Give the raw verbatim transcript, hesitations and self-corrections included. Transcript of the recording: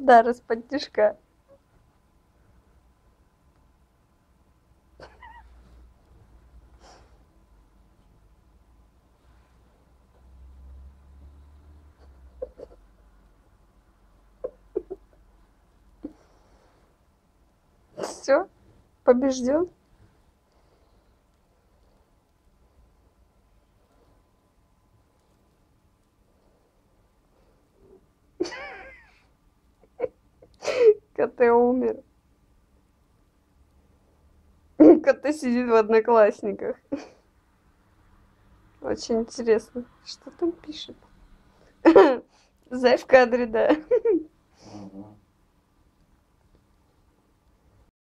удар из-под тишка. Все, побежден. КТ умер. КТ сидит в Одноклассниках. Очень интересно, что там пишет. Зай в кадре, да.